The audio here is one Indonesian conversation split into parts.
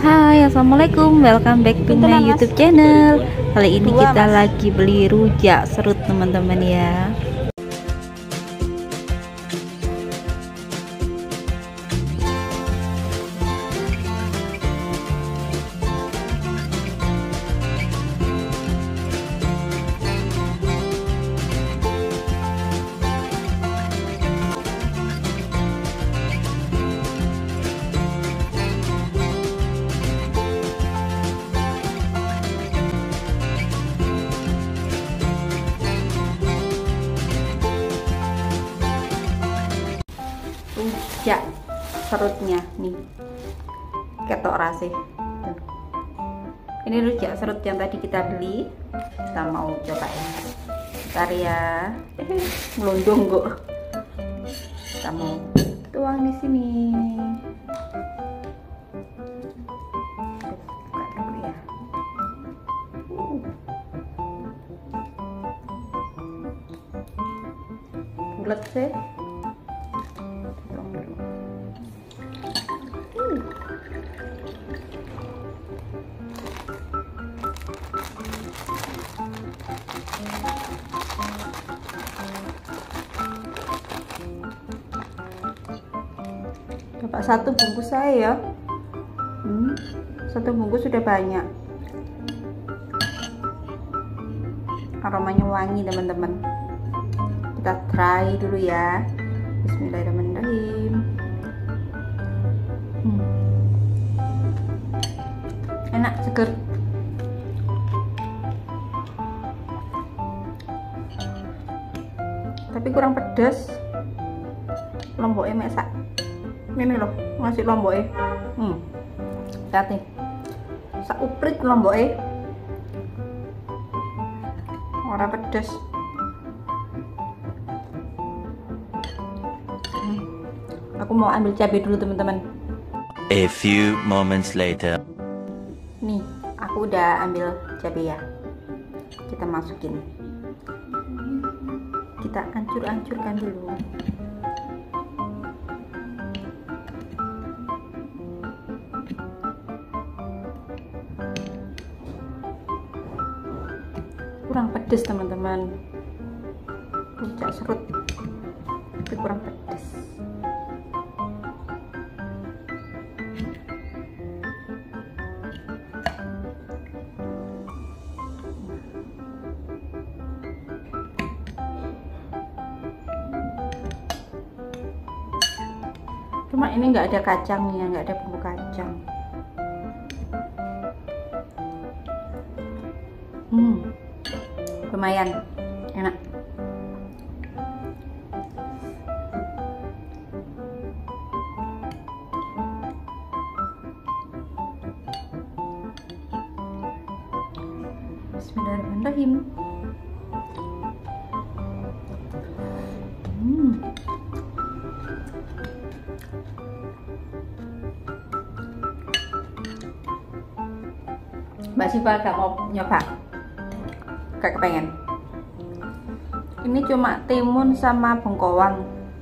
Hai, assalamualaikum, welcome back to my YouTube channel. Kali ini kita lagi beli rujak serut teman-teman ya. Rujak serutnya nih, ketok rasih. Ini rujak serut yang tadi kita beli, kita mau cobain. Bentar ya, melondong kok. Kita mau tuang di sini. Buka dulu ya. Bulat sih. Dapat satu bungkus saya ya. Satu bungkus sudah banyak. Aromanya wangi teman-teman. Kita try dulu ya. Bismillahirrahmanirrahim. Enak, seger. Tapi kurang pedas. Lomboknya mesak. Ini loh, ngasih lomboknya. Lihat nih. Sauprit lomboknya. Orang pedas. Aku mau ambil cabai dulu teman-teman. A few moments later. Nih, aku udah ambil cabai ya. Kita masukin. Kita hancur-hancurkan dulu. Kurang pedas teman-teman. Rujak serut tapi kurang pedas. Cuma ini nggak ada kacangnya, nggak ada bumbu kacang. Lumayan enak. Bismillahirrahmanirrahim. Mbak Siva gak mau nyoba? Gak kepengen. Ini cuma timun sama bengkoang.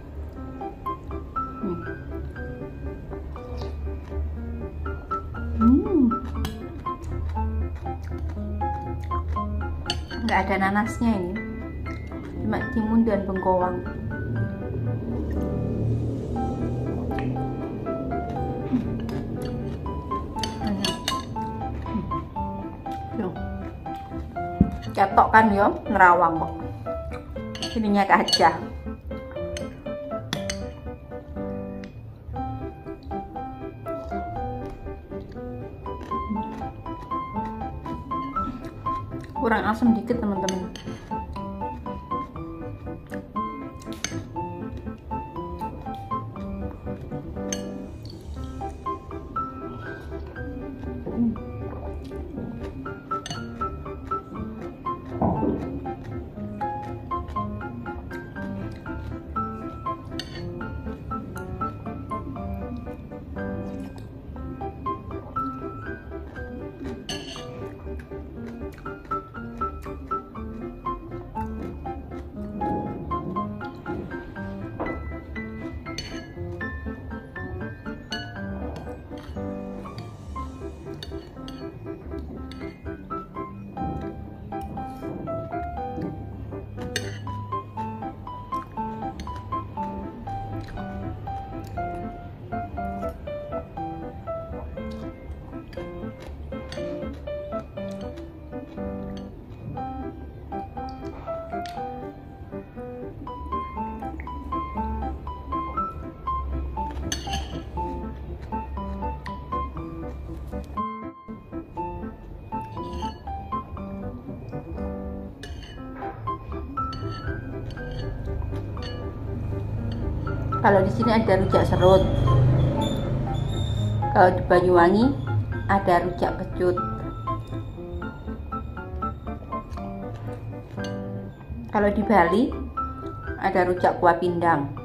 Nggak ada nanasnya ini, cuma timun dan bengkoang. Cetok kan ya, nerawang kok. Ininya kaca. Kurang asam dikit teman-teman. Kalau di sini ada rujak serut. Kalau di Banyuwangi ada rujak kecut. Kalau di Bali ada rujak kuah pindang.